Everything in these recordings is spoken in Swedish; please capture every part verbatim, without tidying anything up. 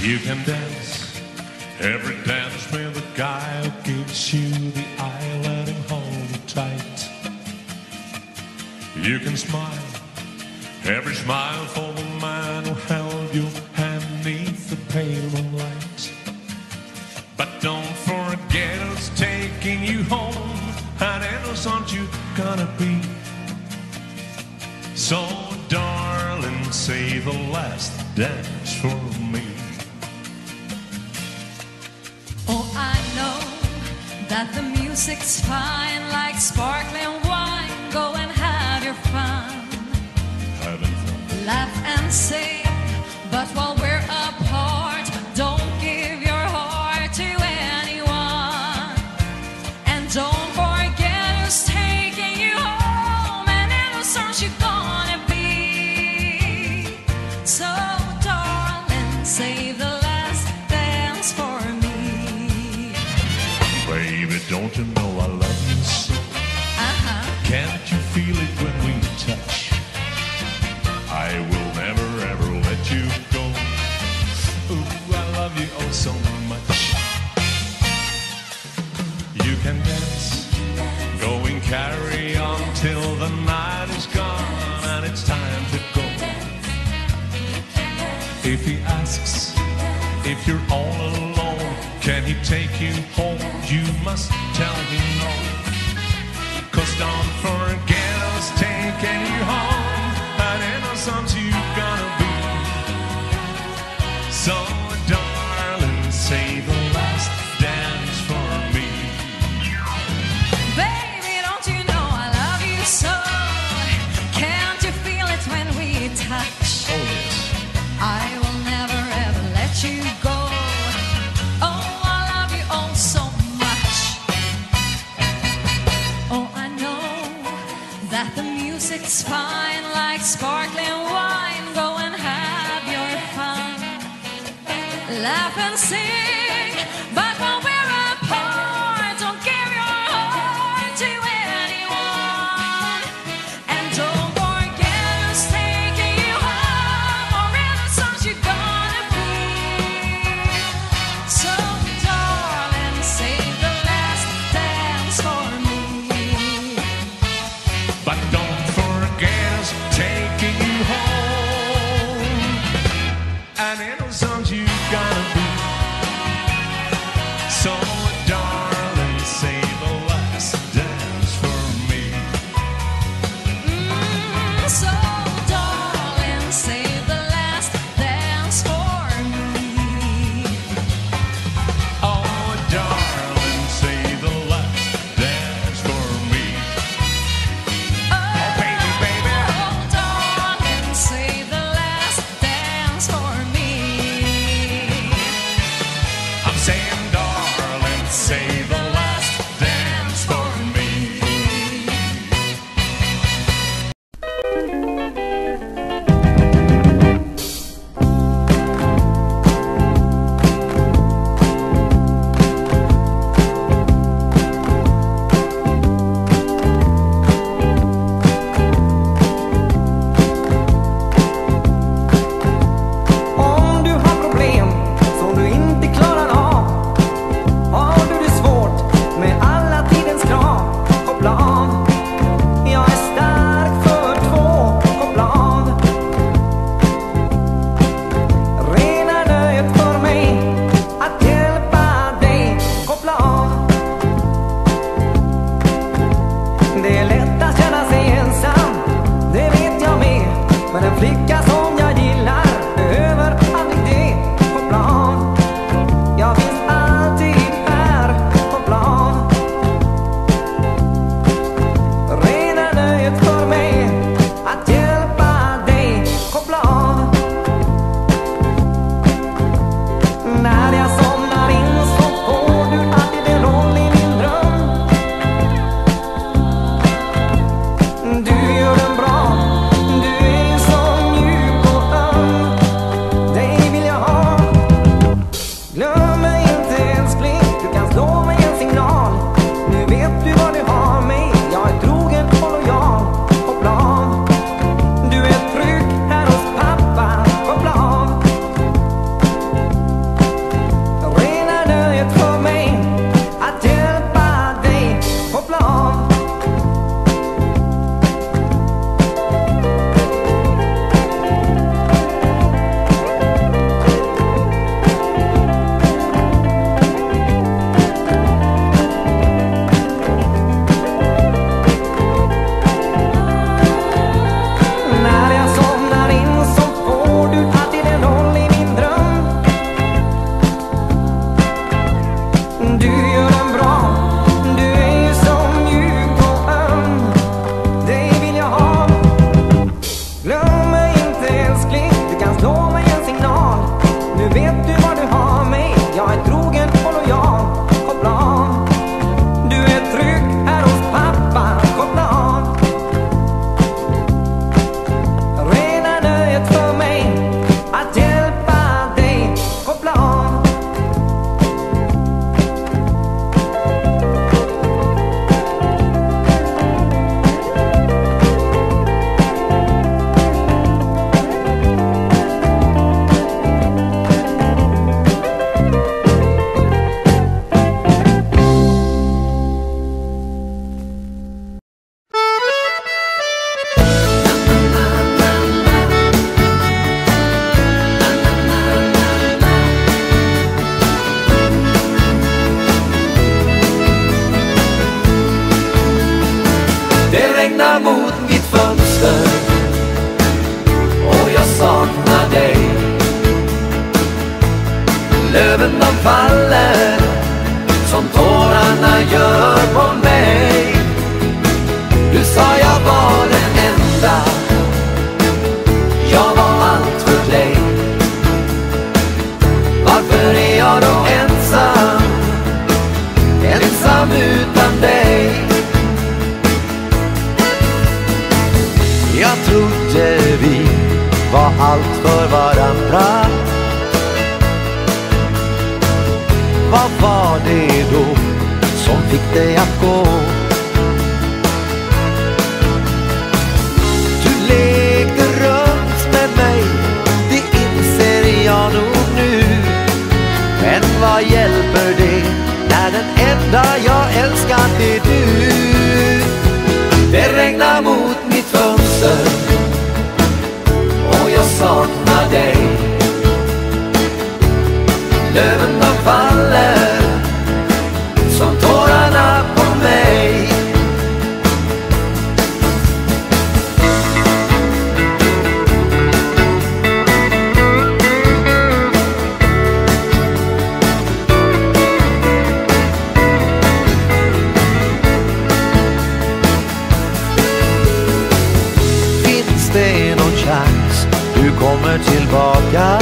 You can dance every dance with a guy who gives you the eye, let him hold you tight. You can smile every smile for the man who held your hand beneath the pale moonlight. But don't forget who's taking you home, and innocent you gonna be. So darling, say the last dance for me. Oh, I know that the music's fine, like sparkling wine. Go and have your fun, Having fun. laugh and sing. But while we're apart, don't give your heart to anyone. And don't forget who's taking you home, and innocent you're gonna be. So darling, save the last dance for me. Baby, don't you know I love you so? Uh-huh. Can't you feel it when we touch? I will never ever let you go. Ooh, I love you oh so much. You can dance, go and carry on till the night is gone and it's time to go. If he asks if you're all alone, can he take you home? You must tell him no. Cause don't forget who's taking you home, and innocent you gonna be. So darling, say the last dance for me. Baby, don't you know I love you so? Can't you feel it when we touch? Oh yes. I will never ever let you go. Oh, I love you oh so much. Oh, I know that the music's fine, like sparkling wine. Go and have your fun, laugh and sing. But when we're apart, don't give your heart to anyone. And don't forget who's taking you home, or innocent you're gonna be. So darling, save the last dance for me. But don't forget who's taking you home, and innocent you gonna be. Jag trodde vi var allt för varandra. Vad var det då som fick dig att gå? Du lekte runt med mig, det inser jag nog nu. Men vad hjälper det när den enda jag älskar är du? Det regnar mot mitt fönster och jag saknar dig. Löven de faller som tårarna på mig. Finns det någon chans du kommer tillbaka?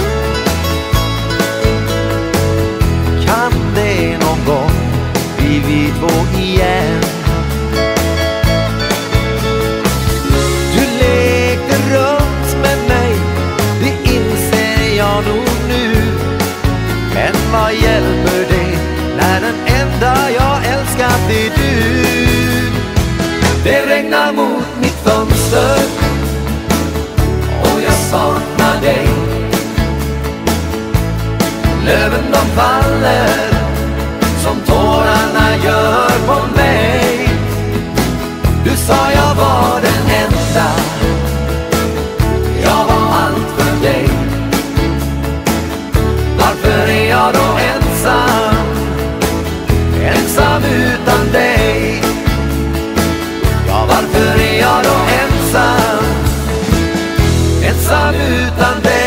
Kan det någon gång bli vi två igen? Du lekte runt med mig, det inser jag nog nu. Men vad hjälper det när den enda jag älskat är du? Det regnar mot mitt fönster och jag saknar dig. Löven de faller som tårarna gör på mig. Du sa jag var den enda, jag var allt för dig. Varför är jag då ensam, ensam utan dig? Ja, varför är jag då ensam, ensam utan dig?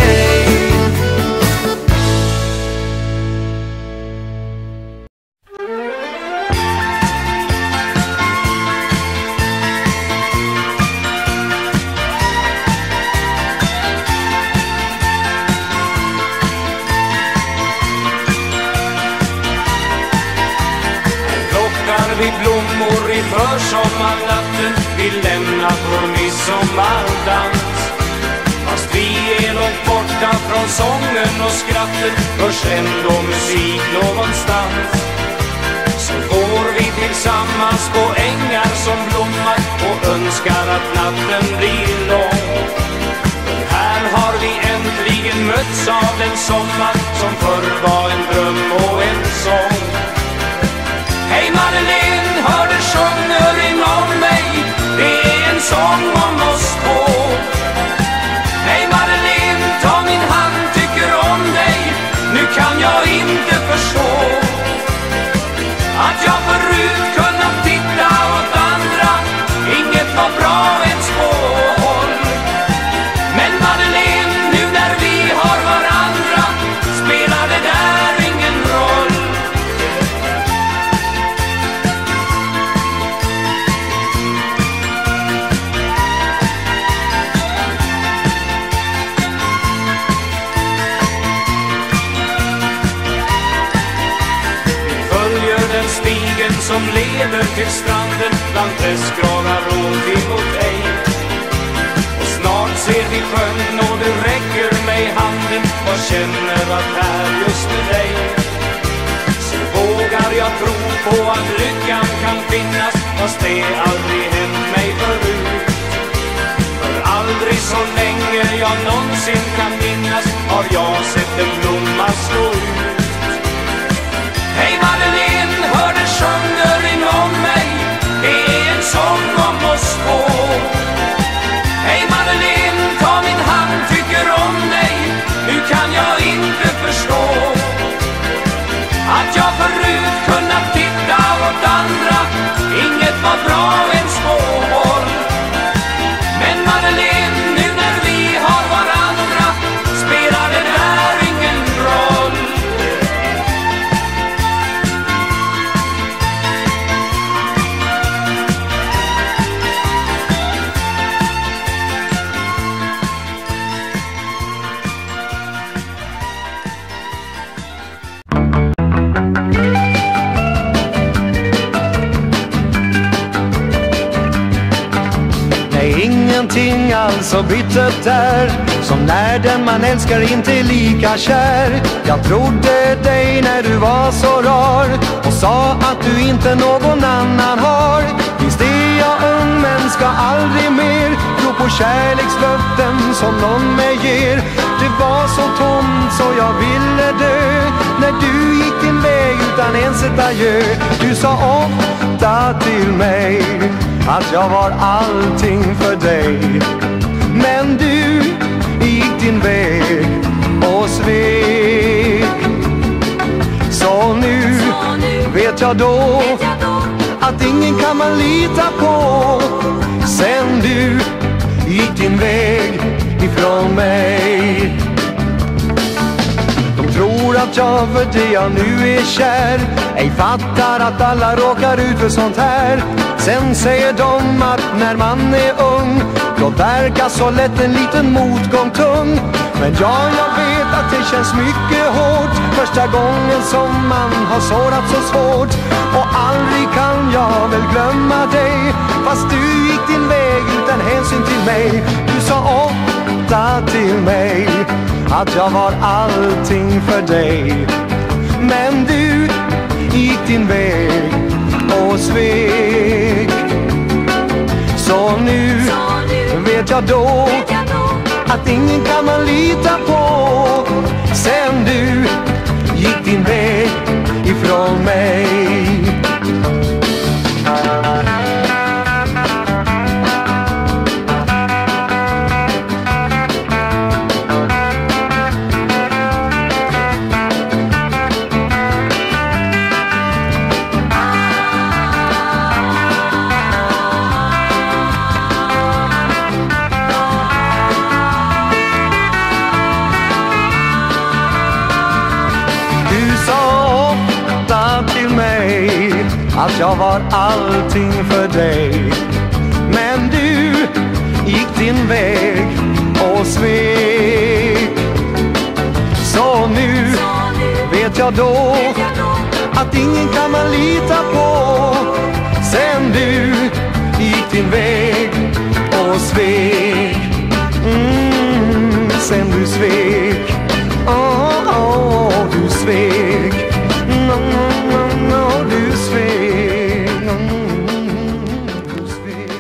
Vi blommor i försommarnatten, vi lämnar vår midsommardans. Fast vi är långt borta från sången och skrattet, hörs ändå musik någonstans. Så går vi tillsammans på ängar som blommar och önskar att natten blir lång. För här har vi äntligen mötts av en sommar som förr var en dröm och en sång. Hej Madeleine, hör du sjunger inom mig, det är en sång om oss två. Hej Madeleine, ta min hand, tycker om dig, nu kan jag inte förstå att jag förut kunnat titta åt andra, inget var bra ens på håll. Men Madeleine, nu när vi har varandra, spelar det där ingen roll. Stigen som leder till stranden, bland träskgranar rot emot dig. Och snart ser vi sjön och du räcker mig handen och känner att här just med dig så vågar jag tro på att lyckan kan finnas, fast det aldrig hänt mig förut. För aldrig så länge jag någonsin kan minnas har jag sett en blomma slå ut. Hej Madeleine, hör du sjunger inom mig, det är en sång om oss två. Hej Madeleine, ta min hand, tycker om dig, nu kan jag inte förstå att jag förut kunnat titta åt andra, inget var bra ens på håll. Men Madeleine, nu när vi har varandra, spelar det där ingen roll. ingenting alls så bittert där, som när den man älskar inte är lika kär. Jag trodde dig när du var så rar och sa att du inte någon annan har. Visst är jag ung men ska aldrig mer tro på kärlekslöften som någon mig ger. Det var så tomt så jag ville dö när du gick din väg utan ens ett adjö. Du sa ofta till mig att jag var allting för dig, men du gick din väg och svek. Så nu vet jag då att ingen kan man lita på sen du gick din väg ifrån mig. De tror att jag för det jag nu är kär ej fattar att alla råkar ut för sånt här. Sen säger de att när man är ung då verkar så lätt en liten motgång tung. Men ja, jag vet att det känns mycket hårt första gången som man har sårat så svårt. Och aldrig kan jag väl glömma dig fast du gick din väg utan hänsyn till mig. Du sa ofta till mig att jag var allting för dig, men du gick din väg och svek. Så nu vet jag då att ingen kan man lita på sen du gick din väg ifrån mig. Att jag var allting för dig, men du gick din väg och svek. Så nu vet jag då att ingen kan man lita på sen du gick din väg och svek. Mm, sen du svek. Åh, oh, oh, du svek. No, no, no, no, du svek. No, du svek.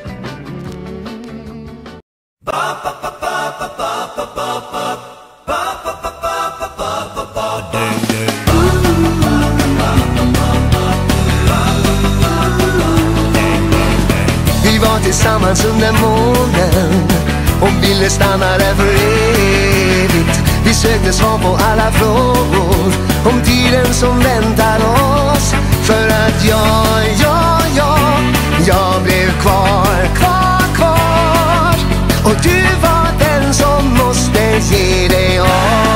Vi var tillsammans under månen och ville stanna där för evigt. Vi sökte svar på alla frågor om tiden som väntar oss. För att jag, jag, jag, jag blev kvar, kvar, kvar. Och du var den som måste ge dig av.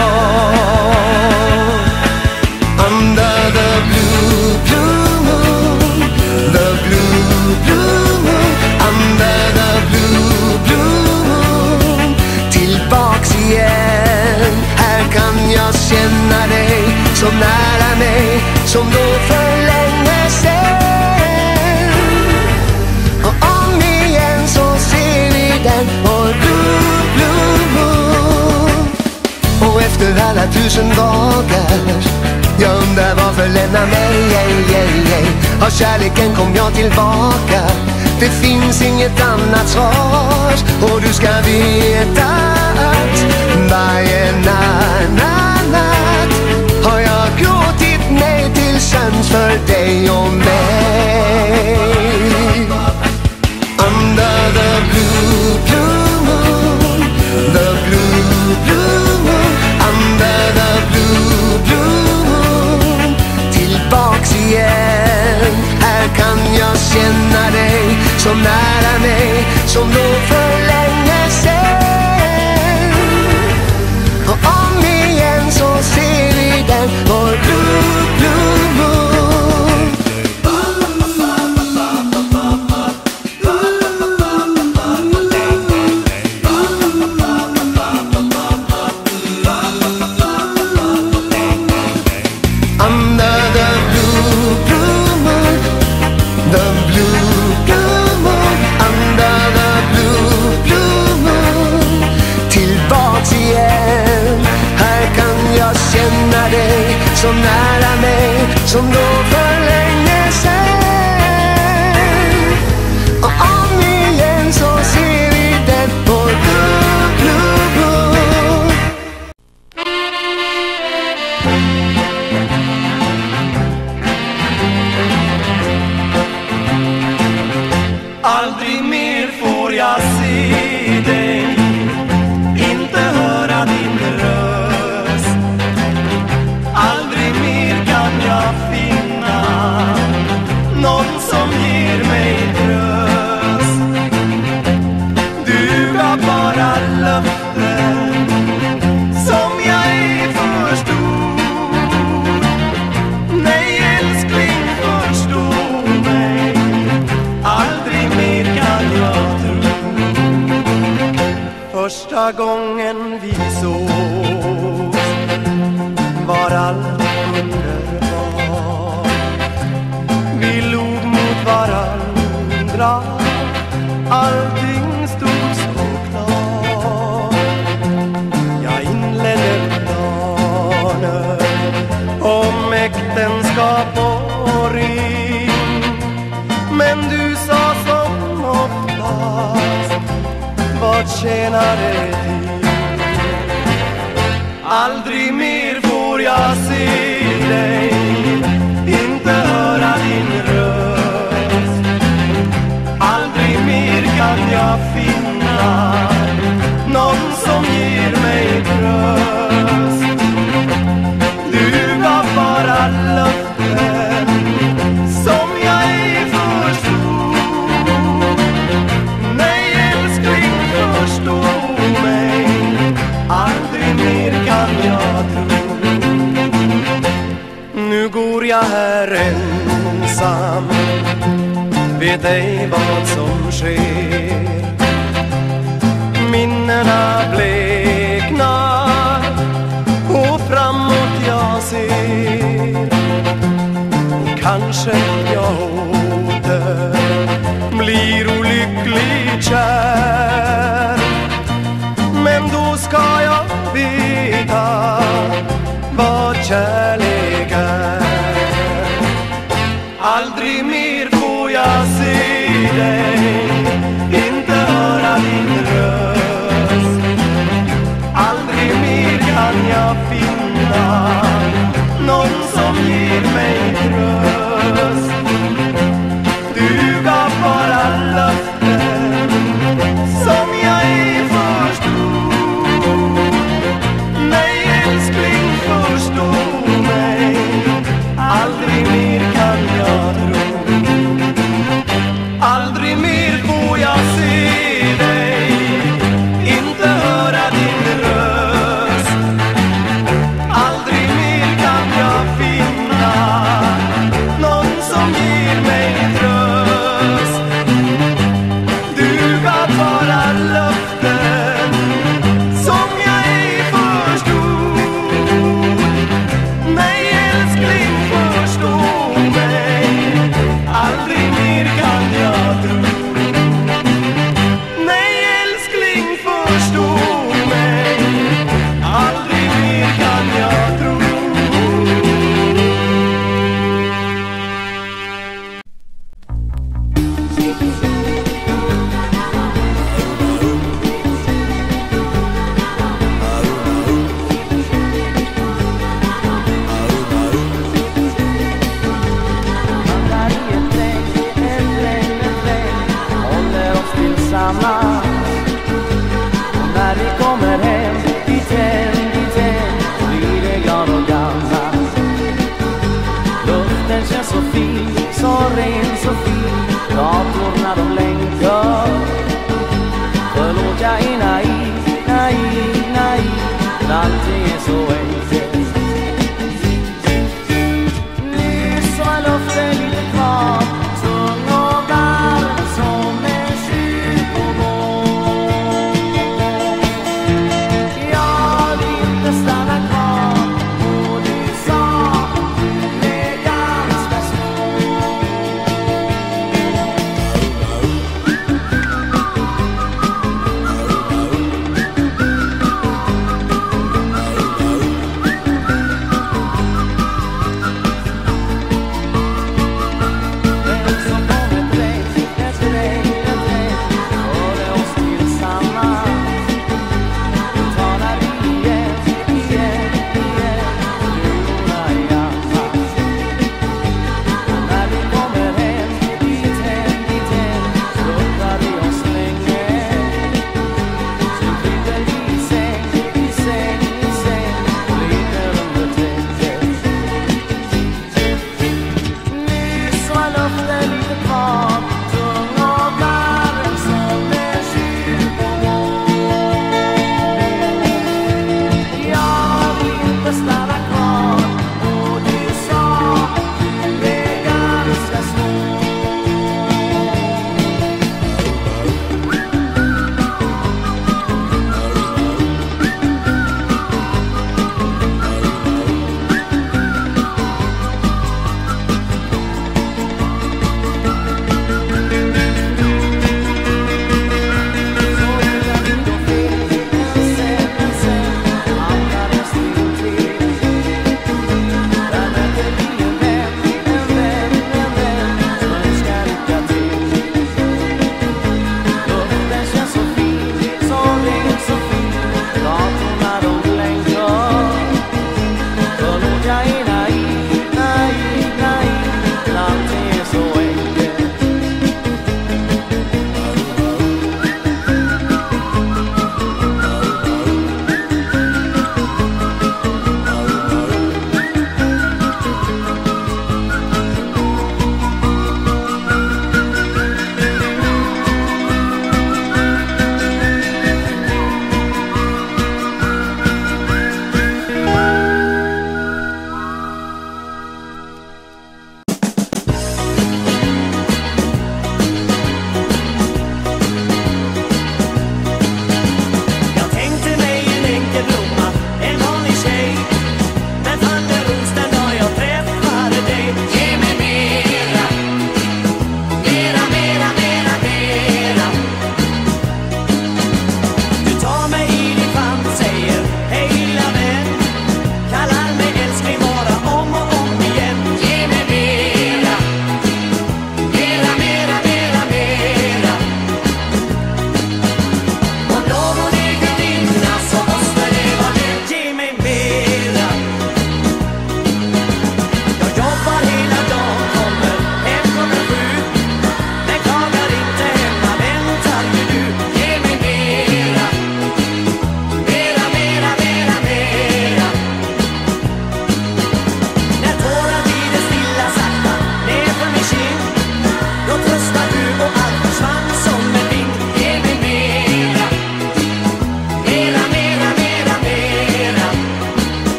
Under the blue, blue moon, the blue, blue moon. Under the blue, blue moon. Tillbaks igen. Här kan jag känna dig så nära mig som då för länge sedan. Och om igen så ser vi den på blue, blue moon. Och efter alla tusen dagar jag undrar varför lämna mig, ej, ej, ej. Av kärleken kom jag tillbaka. Det finns inget annat svar. Och du ska veta att varje natt, natt, natt har jag gråtit mig till sömns för dig och mig. Under the blue, blue moon, the blue, blue moon. Under the blue, blue moon. Tillbaks igen. Här kan jag känna dig så nära mig som då för länge sedan. Och om igen så ser vi den vår blue, blue moon. Under the blue, blue moon, the blue, blue moon. Under the blue, som då för länge sen. Och om igen så ser vi den på Blue, Blue, Blue. Aldrig mer får jag se dig, inte höra din röst. Aldrig mer kan jag finna någon som ger mig tröst. Du gav bara löften som jag ej förstod. Nej älskling, förstå mig, aldrig mer kan jag tro. Första gången vi såg var allt underbart. Vi log mot varandra, allting stod så klart. Jag inledde planer om äktenskap och ring, men du sa som oftast, vad tjänar det till? Aldrig mer får jag se dig, inte höra din röst. Aldrig mer kan jag finna någon som ger mig tröst. Du gav bara löften som jag ej förstod. Nej älskling, förstå mig, aldrig mer kan jag tro. Nu går jag här ensam, vet ej vad som sker. Minnena bleknar och framåt jag ser. Kanske jag åter blir olyckligt kär, men då ska jag veta vad kärlek är. Aldrig mer får jag se dig, inte höra din röst. Aldrig mer kan jag finna någon som ger mig tröst. Du gav bara löften som jag ej förstod. Nej älskling, förstå mig, aldrig mer kan jag tro. Aldrig mer får jag se dig, inte höra din röst. Aldrig mer kan jag finna någon som ger mig tröst. Du gav bara löften som jag ej förstod. Nej älskling, förstå mig, aldrig mer kan jag tro. Nej älskling, förstå mig, aldrig mer kan jag tro. Vandrar i ett regn, ett regn, ett regn, håller oss tillsammans. Och när vi kommer hem, dithän, dithän, blir det glad och gammal. Luften känns så fin, så ren, så fin, gatorna de längtar. Förlåt jag är naiv, naiv, naiv, allting är så enkelt. Nyss var luften lite kvar, tung och varm som en kyrkogård. Jag vill inte stanna kvar, och du sa du är ganska svår.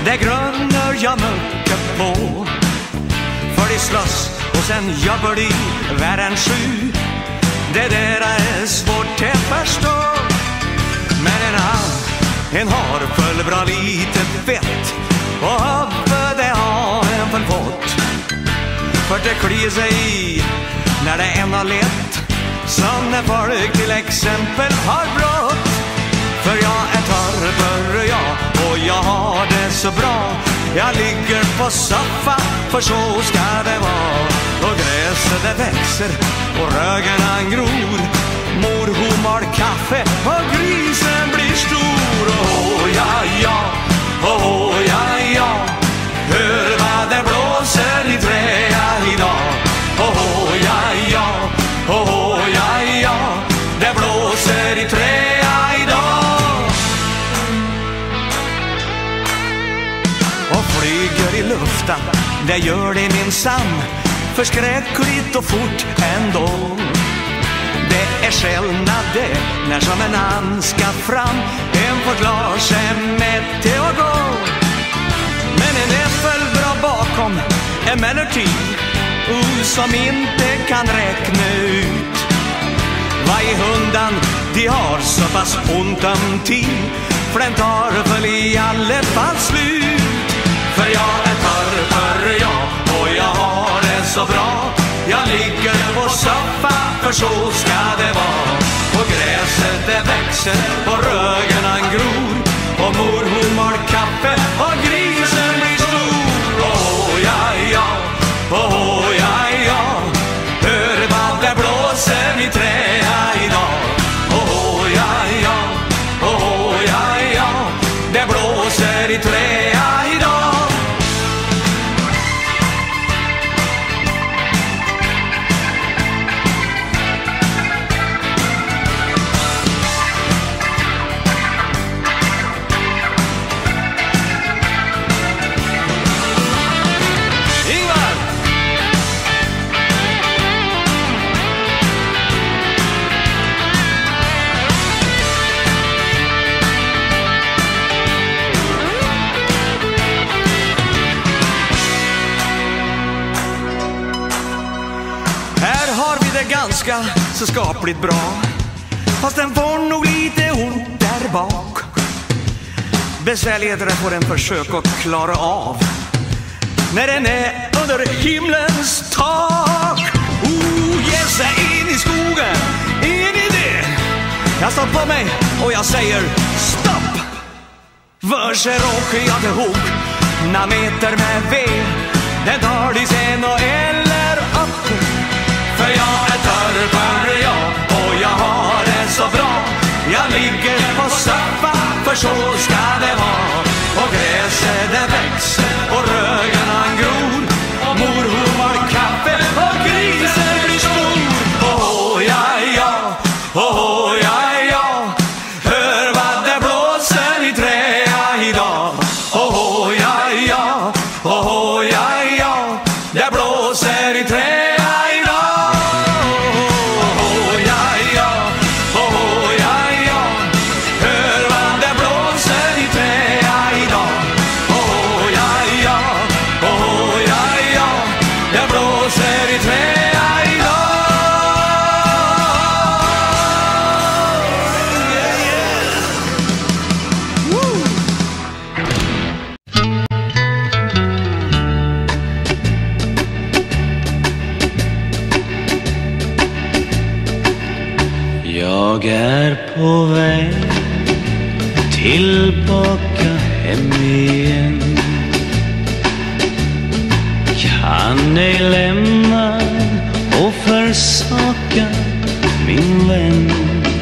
det grunnar jag mycket på. För de slåss och sen jobbar de värre än sju. Det där är svårt att förstå. Men en han, en har full bra lite fett. Och huvud det har en full fått. För det kliar sig i när det än har lett. Som när folk till exempel har brott. För jag är torr jag och jag har det så bra. Jag ligger på soffa, för så ska det vara. Och gräset det växer och rögarna gror. Mor hon har kaffe och grisen blir stor. Åh ja ja, åh ja ja, hör vad det blåser i träa idag. Åh ja ja, åh ja ja, det blåser i träa idag. Och flyger i luften, det gör det minsann. Förskräckligt och fort ändå. Det är skillnad det när som en annan ska fram. En får klar sig med till att gå. Men en är väl bra bakom emellertid, uh, som inte kan räkna ut. Varje hundan de har så pass ont om tid. För den tar väl i alla fall slut. För jag är torr för jag och jag har det så bra. Jag ligger på soffa, för så ska det vara. Och gräset det växer och rögarna gror. Och mor hon har kaffe och grisen blir stor. Åh ja ja, åh ja ja, hör vad det blåser i träa idag. Åh ja ja, åh ja ja, det blåser i träa idag. Ganska så skapligt bra. Fast den får nog lite ont där bak. Besvärligheter får den försök att klara av när den är under himlens tak. Oh, ge sig in i skogen, in i det. Jag står på mig och jag säger stopp. För sig råkar jag till hok några meter med ved. Den tar de sen och eller upp. För jag är torr för jag och jag har det så bra. Jag ligger på soffa, för så ska det vara. Och gräset det växer och rögarna gror. Och mor hon har kaffe och grisen blir stor. Åh ja ja, åh ja ja, hör vad det blåser i träa idag. Åh ja ja, åh ja ja, det blåser i träa. Jag är på väg tillbaka hem igen. Kan ej lämna och försaka min vän.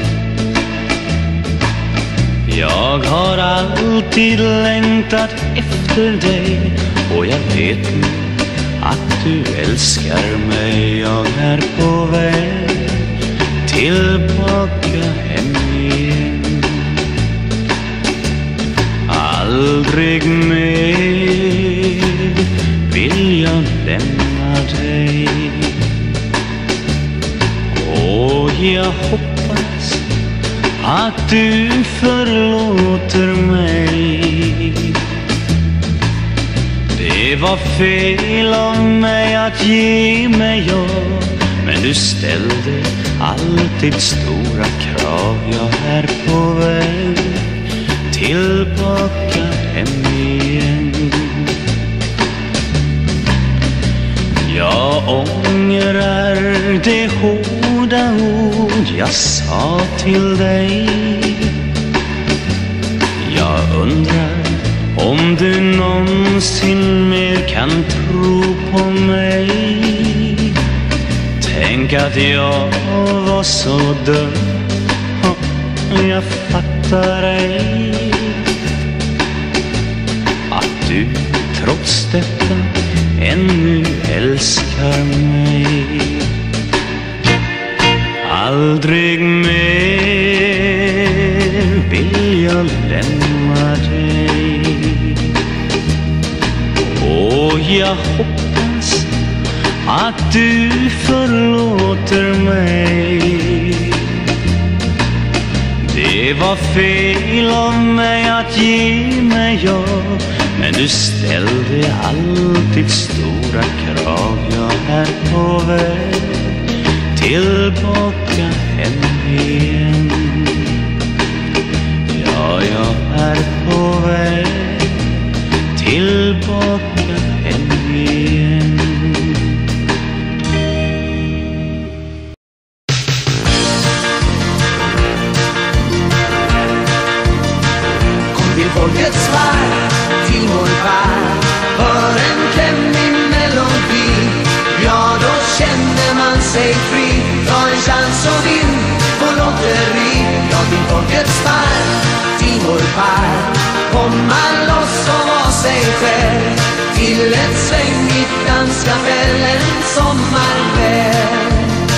Jag har alltid längtat efter dig och jag vet nu att du älskar mig. Jag är på väg tillbaka hem igen. Aldrig mer vill jag lämna dig. Och jag hoppas att du förlåter mig. Det var fel av mig att ge mig jag, men du ställde alltid stora krav. Jag är på väg tillbaka hem igen. Jag ångrar det hårda ord jag sa till dig. Jag undrar om du någonsin mer kan tro på mig. Tänk att jag var så dum, jag fattar ej att du trots detta ännu älskar mig. Aldrig mer vill jag lämna dig, och jag hoppas att du förlåter mig. Det var fel av mig att ge mig jag, men du ställde alltid stora krav. Jag är på väg tillbaka hem igen. Ja, jag är på väg tillbaka hem igen. Kom till folkets värld, till vår värld, hör en klämmig melodi. Ja, då känner man sig fri, ta en chans och vinn på lotteri. Ja, till folkets värld, till vår värld, komma loss och vara sig själv, till ett svängigt danskapell en sommarkväll.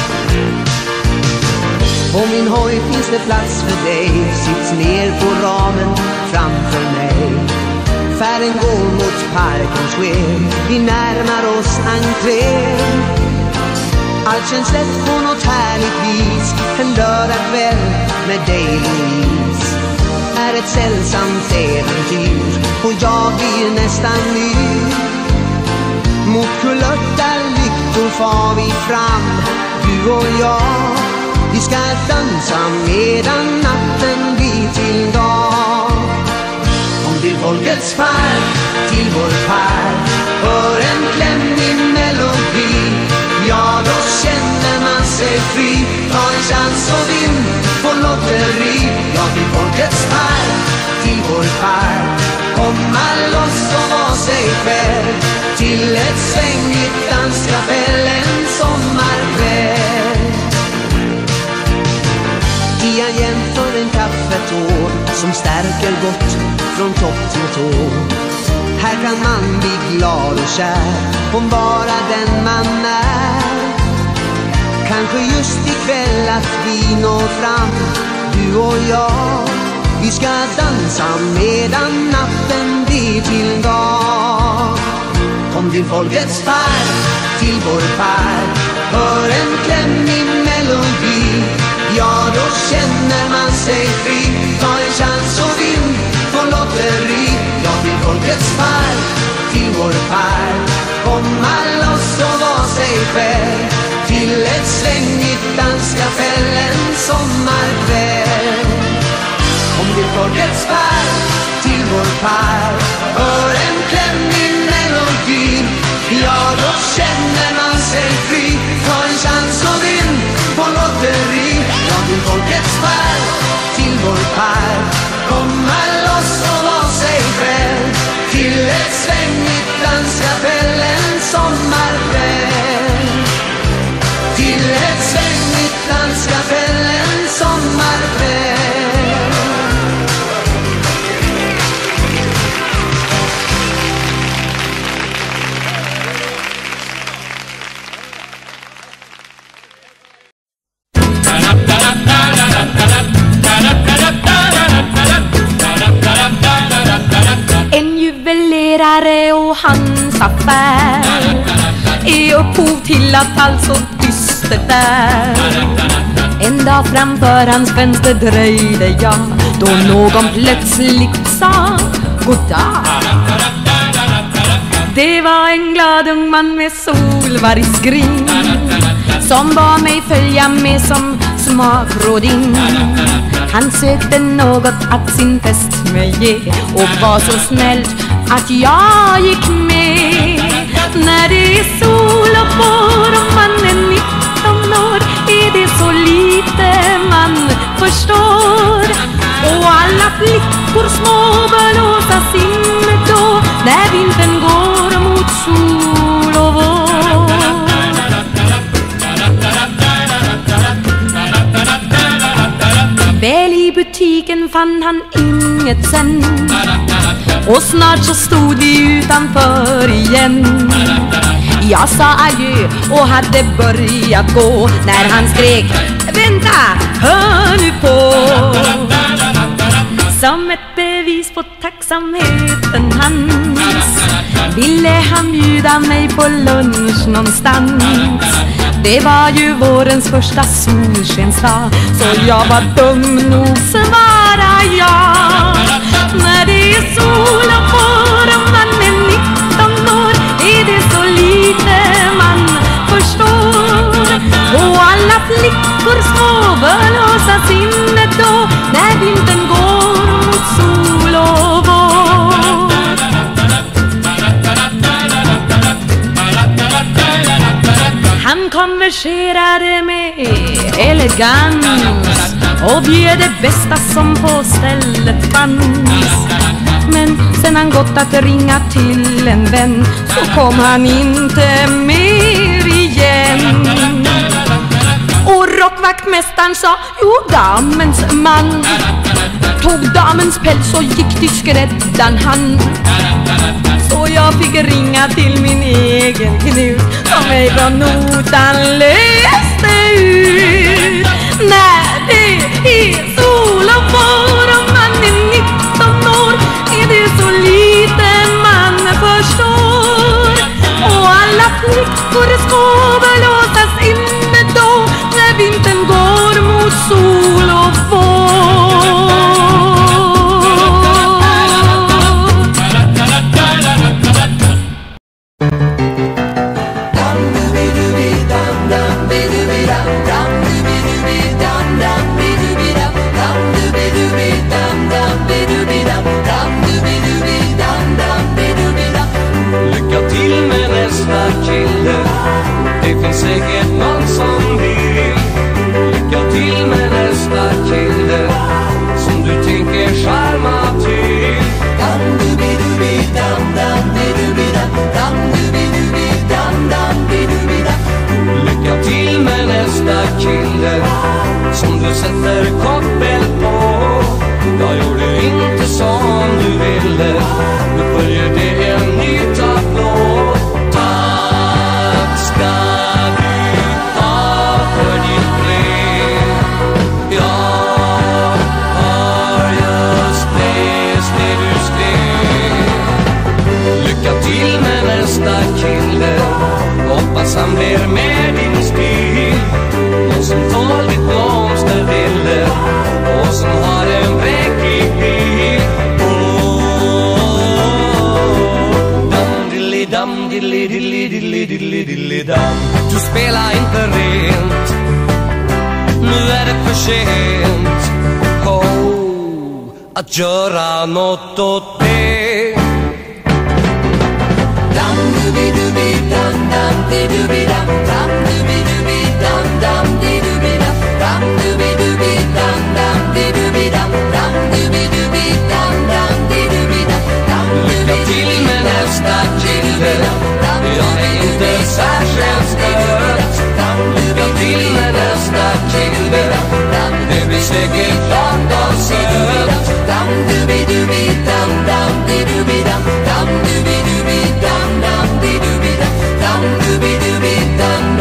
På min hoj finns det plats för dig, sits ner på ramen framför mig. Färden går mot parkens sken, vi närmar oss entrén. Allt känns lätt på något härligt vis, en lördagkväll med dig Louise är ett sällsamt äventyr, och jag blir nästan ny. Mot kulörta lyktor far vi fram, du och jag. Vi ska dansa medan natten blir till dag. Kom till folkets färd, till vår färd, hör en klämmig melodi. Ja, då känner man sig fri, ta en chans och vinn på lotteri. Ja, till folkets färd, till vår färd, komma loss och vara sig själv, till ett svängigt danskapell en sommarkväll. I en jämför en kaffetår som stärker gott från topp till tå. Här kan man bli glad och kär om bara den man är. Kanske just ikväll att vi når fram, du och jag. Vi ska dansa medan natten blir till dag. Kom till folkets färd, till vår färd, hör en klämmig melodi. Ja, då känner man sig fri, ta en chans och vinn på lotteri. Ja, till folkets färd, till vår färd, komma loss och vara sig själv, till ett svängigt danskapell en sommarkväll. Kom till folkets färd, till vår färd, hör en klämmig melodi. Ja, då känner man sig fri, ta en chans och vinn på lotteri. Ja, till folkets färd, till vår färd, komma loss och vara sig själv, till ett svängigt danskapell en sommarkväll, till ett svängigt danskapell en sommarkväll. En juvelerare och hans affär är upphov till att allt så dystert är. En dag framför hans fönster dröjde jag, då någon plötsligt sa goddag. Det var en glad ung man med solvargsgrin som bad mig följa med som smakrådin. Han sökte något att sin fest mig ge och var så snällt att jag gick med. När det är sol och vår och man är nitton år är det så lite man förstår. Och alla flickor små bör låsas in då när vintern går mot sol och vår. Väl i butiken fann han inget sen och snart så stod vi utanför igen. Jag sa adjö och hade börjat gå när han skrek: vänta, hör nu på! Som ett bevis på tacksamheten hans ville han bjuda mig på lunch någonstans. Det var ju vårens första solskensdag, så jag var dum nog svara ja. När det är sol och vår och man är nitton år är det så lite man förstår. Och alla flickor små bör låsas inne då när vintern går mot sol och vår. Han konverserade med elegans och bjöd det bästa som på stället fanns. Men sen han gått att ringa till en vän så kom han inte mer igen. Och rockvaktmästaren sa: jo, damens man tog damens päls och gick till skräddaren han. Så jag fick ringa till min egen Knut som mig från notan löste ut. När det är sol och vår och man är nitton år är det så lite man förstår. Och alla flickor små bör låsas inne då när vintern går mot sol och vår. Lycka till med nästa kille, det finns säkert någon som vill. Lycka till med nästa kille som du tänker charma till. Lycka till med nästa kille som du sätter koppel på. Jag gjorde inte som du ville, nu börjar det en ny tablå. Tack ska du ha för ditt brev. Jag har just läst det du skrev. Lycka till med nästa kille, hoppas han blir med din stil. Någon som tar ditt blomsterville och som har en bräcklig bil. Dam, dilli, dilli, dilli, dilli, dilli, dam. Du spelar inte rent, nu är det för sent. Oh, att göra något åt det. Dam, dubi, dubi, dam, dam, di, dubi, dam, dam, dubi, dubi, dam, dam, di, dubi, dam, dam, dubi, dubi, dam, dam, di, dubi, dam, dam, dubi, dubi, dam, dam, di, dubi, dam, dam. Lycka till med nästa kille, jag är inte särskilt stört. Lycka till med nästa kille, det blir säkert klart och sött. Dam, dubi, dubi, dam, dam, di, dubi, dam, dam, dubi, dubi, dam, dam, di, dubi, dam, dam, dubi, dubi, dam.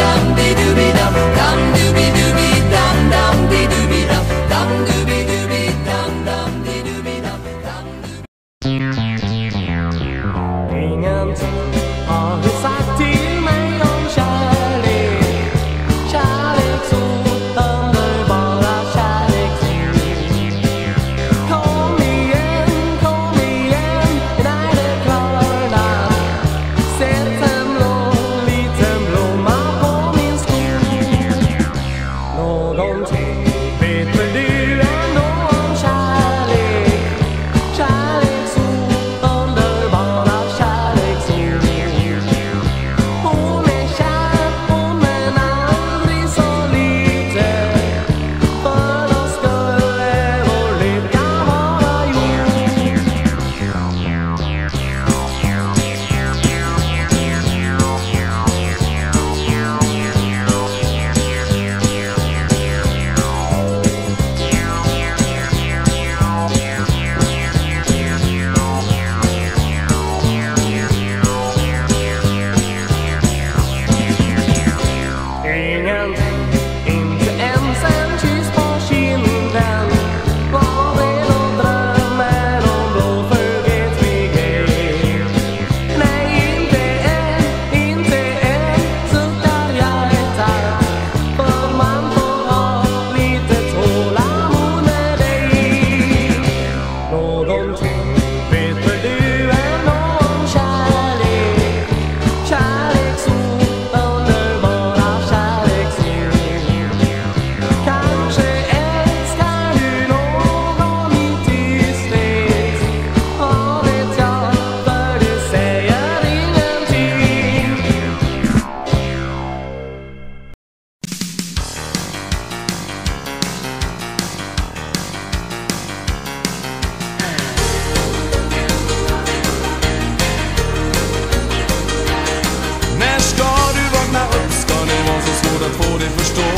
det förstå.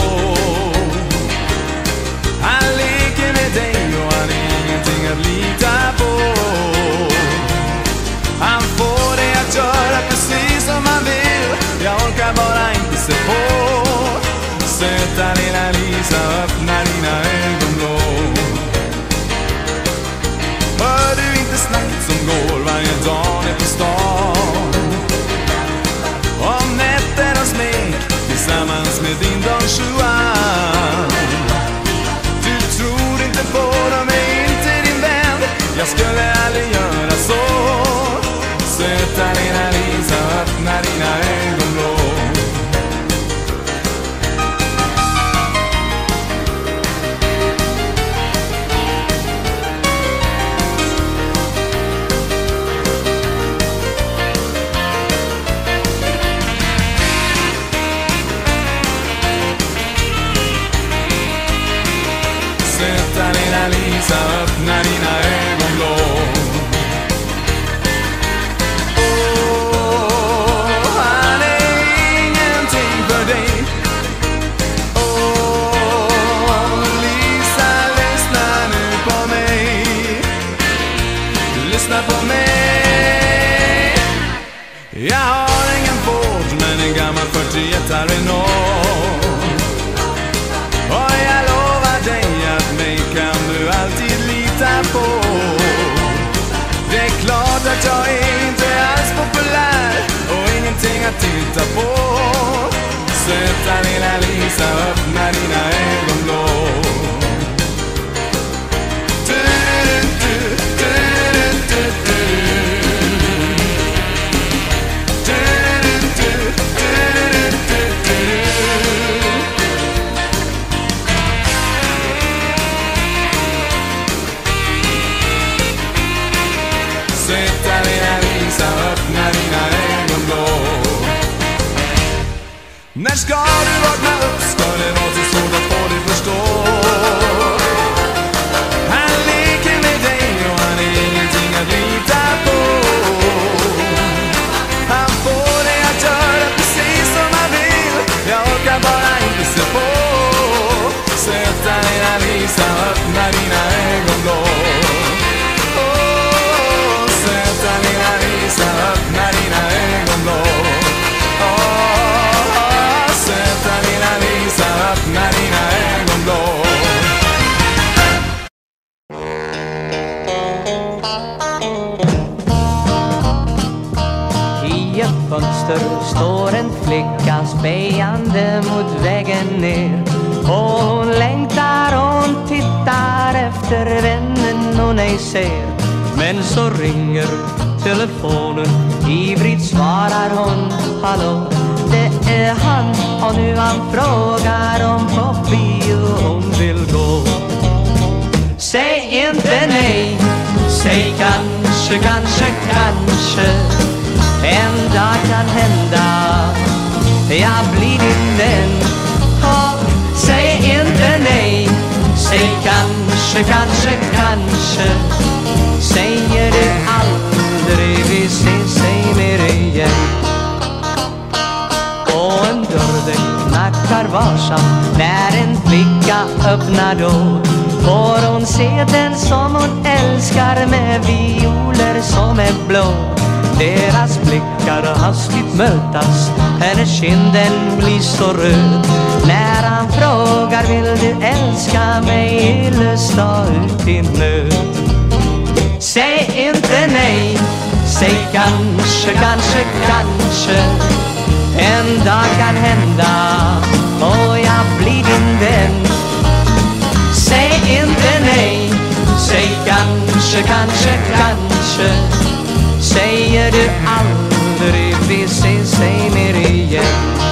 Han leker med dig och han är ingenting att lita på. Han får dig att göra precis som han vill. Jag orkar bara inte se på. Söta lilla Lisa, öppna dina ögonblå. Hör du inte snacket som går varje dag ner på stan? Om nätter och smek tillsammans med din Don Juan. Du tror inte på dem, är inte din vän. Jag skulle aldrig göra så. Söta lilla Lisa, öppna dina ögonblå. Söta lilla Lisa, öppna dina ögonblå. Åh, han är ingenting för dig. Åh, Lisa, lyssna nu på mig. Lyssna på mig. Jag har ingen Ford men en gammal fyrtioett Renault. Och jag lovar dig att mig kan du alltid lita på. Det är klart att jag är inte alls populär och ingenting att titta på. Söta lilla Lisa, öppna dina ögonblå. Du, du, du, du, du, du. Söta lilla Lisa, öppna dina ögonblå. När ska du vakna upp? Ska det vara så svårt att få dig förstå? Han leker med dig och han är ingenting att lita på. Han får dig att göra precis som han vill. Jag orkar bara inte se på. Söta lilla Lisa, öppna dina ögonblå. Söta lilla Lisa, öppna dina ögonblå. Åh, söta lilla Lisa, öppna dina ögonblå. I ett fönster står en flicka spejande mot vägen ner. Och hon längtar och hon tittar efter vännen hon ej ser. Men så ringer telefonen, ivrigt svarar hon hallå. Det är han och nu han frågar om på bio hon vill gå. Säg inte nej, säg kanske, kanske, kanske. En dag kan hända, jag blir din vän. Oh, säg inte nej, säg kanske, kanske, kanske. Säger du aldrig vi ses sig mer igen. Och en dörr den knackar varsamt. När en flicka öppnar då får hon se den som hon älskar med violer som är blå. Deras blickar hastigt mötas, hennes kinden blir så röd. När han frågar vill du älska mig i lust och ut i nöd. Säg inte nej, säg kanske, kanske, kanske. En dag kan hända och jag blir din vän. Säg inte nej, säg kanske, kanske, kanske. Säger du aldrig vi ses sig mer igen.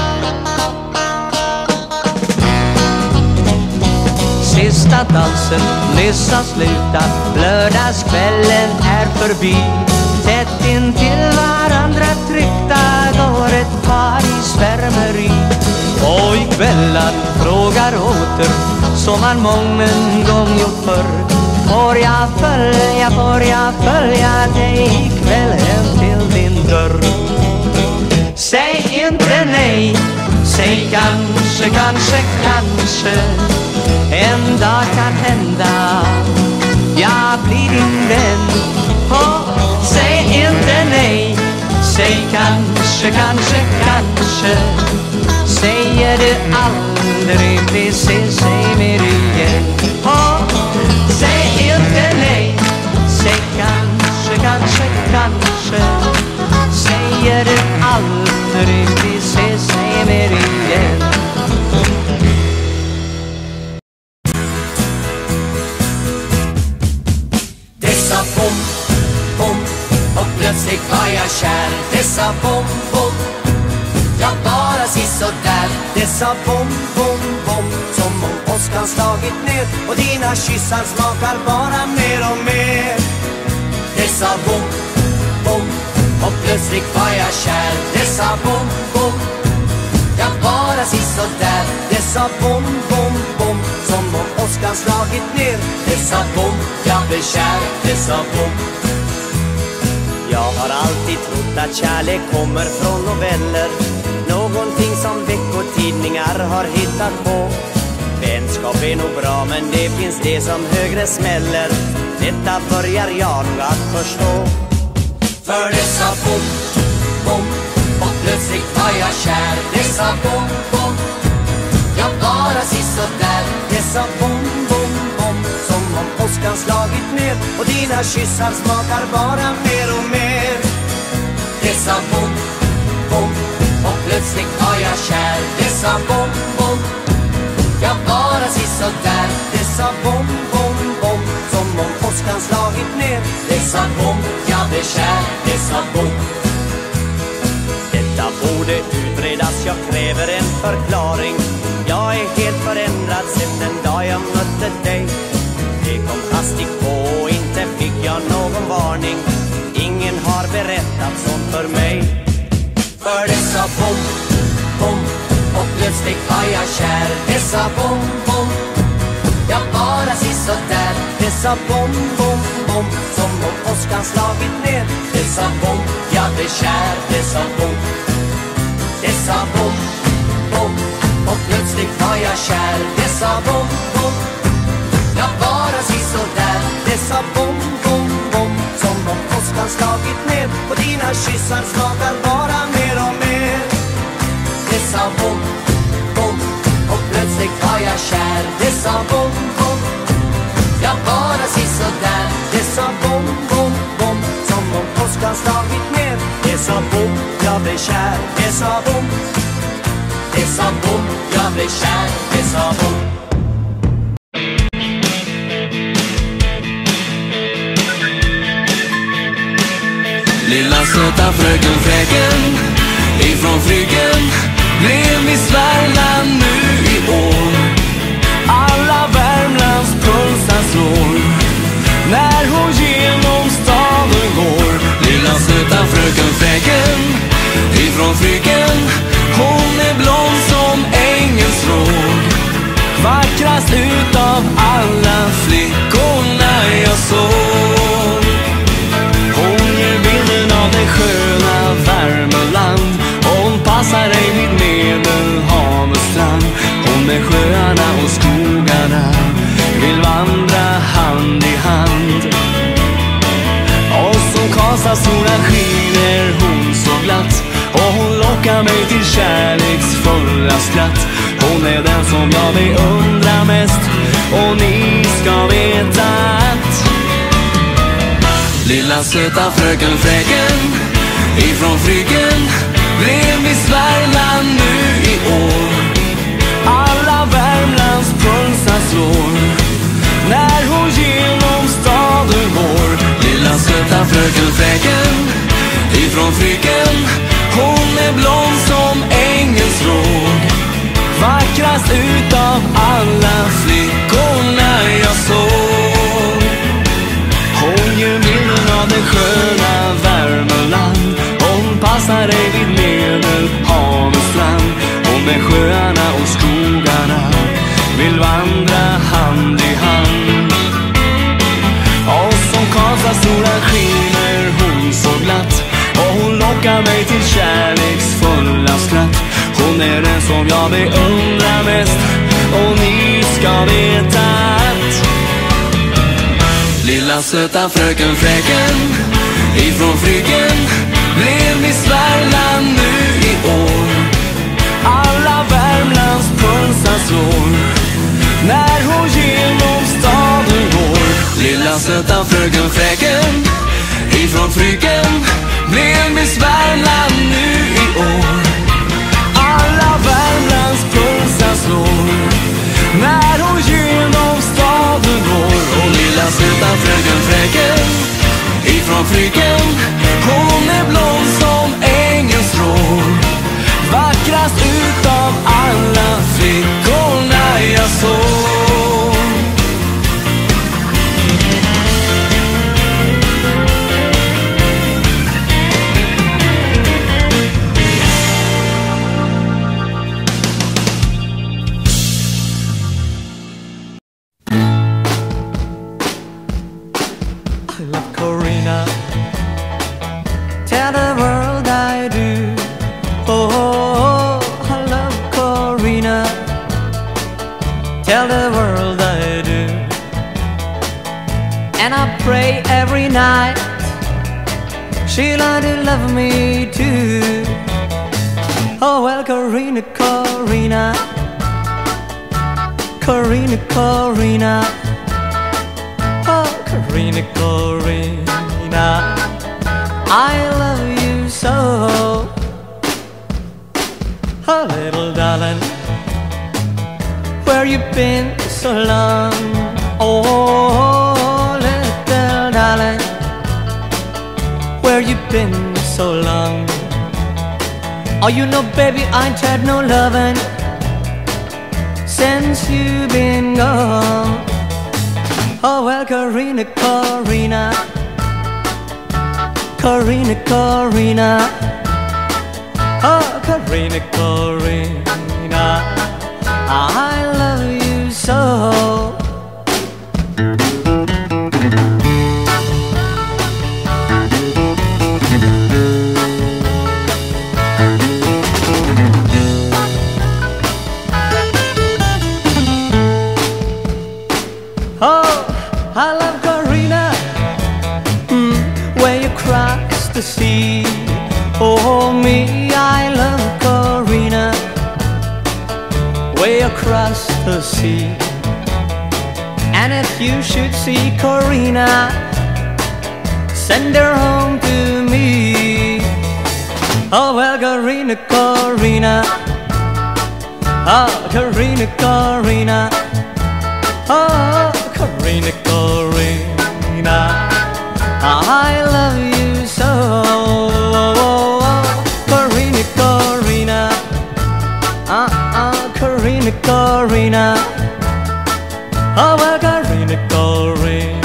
Sista dansen nyss har slutat, lördagskvällen är förbi. Tätt in till varandra tryckta går ett par i svärmeri. Och ikvällan frågar åter, som han mången gång gjort förr. Får jag följa, får jag följa dig ikväll hem till din dörr? Säg inte nej, Säg kanske, kanske, kanske en dag kan hända jag blir din vän. Oh, säg inte nej. Säg kanske, kanske, kanske. Säger du aldrig vi ses, säg mer igen. Oh, säg inte nej. Säg kanske, kanske, kanske. Säger du aldrig vi ses, säg mer igen. Det sa bom, bom, och plötsligt var jag kär. Det sa bom, bom, jag bara sisådär. Det sa bom, bom, bom, som om åskan slagit ner. Och dina kyssar smakar bara mer och mer. Det sa bom, bom, och plötsligt var jag kär. Det sa bom, bom, jag bara sisådär. Det sa bom, bom, bom, som om åskan slagit ner. Det sa bom, jag blev kär. Det sa bom. Jag har alltid trott att kärlek kommer från noveller, någonting som veckotidningar har hittat på. Vänskap är nog bra, men det finns det som högre smäller. Detta börjar jag nog att förstå. För det sa bom, bom, och plötsligt var jag kär. Det sa bom, bom, jag bara sisådär. Det sa bom, bom, bom, som om åskan slagit ner. Och dina kyssar smakar bara mer och mer. Det sa bom, bom, och plötsligt var jag kär. Det sa bom, bom, jag bara sisådär. Det sa bom, bom, bom, som om åskan slagit ner. Det sa bom, jag blev kär. Det sa bom. Detta borde utredas, jag kräver en förklaring. Jag är helt förändrad sen den dag jag mötte dig. Det kom hastigt på och inte fick jag någon varning. Ingen har berättat sånt för mig. För det sa bom, bom, och plötsligt var jag kär. Det sa bom, bom, jag bara sisådär. Det sa bom, bom, bom, som om åskan slagit ner. Det sa bom, jag blev kär. Det sa bom. Det sa bom, bom, och plötsligt var jag kär. Det sa bom, bom, jag bara sisådär. Det sa bom, bom, bom, som om åskan slagit ner. Och dina kyssar smakar bara mer och mer. Det sa bom, bom, och plötsligt var jag kär. Det sa bom, bom, jag bara sisådär. Det sa bom, bom, bom, som om åskan slagit ner. Det sa bom, jag blev kär. Det sa bom. Det sa bom, jag blev kär. Det sa bom. Lilla söta fröken Fräken ifrån Fryggen blev Miss Värmland nu i år. Alla Värmlands pulsar slår när hon genom staden går. Lilla söta fröken Fräken ifrån Fryggen, hon är blond som ängens råg. Vackrast utav alla flickorna jag såg. Hon ger bilden av det sköna Värmeland. Hon passar ej vid Medelhavets strand. Hon med sjöarna och skogarna vill vandra hand i hand. Och som Karlstadssola skiner hon så glatt. Och hon lockar mig till kärleksfulla skratt. Hon är den som jag beundrar mest. Och ni ska veta att lilla söta fröken Fräken ifrån Fryggen blev Miss Värmland nu i år. Alla Värmlands pulsar slår när hon genom staden går. Lilla söta fröken Fräken ifrån Fryggen, hon är blond som ängens råg. Vackrast utav alla flickorna jag såg. Hon ger bilden av det sköna Värmeland. Hon passar ej vid Medelhavets strand. Hon med sjöarna och skogarna vill vandra hand i hand. Och som Karlstadssola skiner hon så glatt. Och hon lockar mig till kärleksfulla skratt. Hon hon är den som jag beundrar mest. Och ni ska veta att lilla söta fröken Fräken ifrån Fryggen blev Miss Värmland nu i år. Alla Värmlands pulsar slår när hon genom staden går. Lilla söta fröken Fräken ifrån Fryggen blev Miss Värmland nu i år. Alla Värmlands pulsar slår när hon genom staden går. Och lilla söta fröken Fräken ifrån Fryggen, hon är blond som ängens rå. Vackrast utav alla flickorna jag såg. I love Corina. Tell the world I do. Oh, I love Corina. Tell the world I do. And I pray every night she'll learn to love me too. Oh well, Corina, Corina, Corina, Corina. Oh, Corina, Corina, I love you so. Oh, little darling, where you been so long? Oh, little darling, where you been so long? Oh, you know, baby, I ain't had no lovin' since you been gone. Oh, well, Corina, Corina, Corina, Corina. Oh, Corina, Corina, I love you so. Oh, I love Corina, mm, where you cross the sea. Oh, me, I love Corina, way across the sea. And if you should see Corina, send her home to me. Oh, well, Corina, Corina, oh, Corina, Corina, oh, Corina, Corina, I love you so. Corina, Corina, uh-uh, Corina, Corina, oh well, Corina, Corina.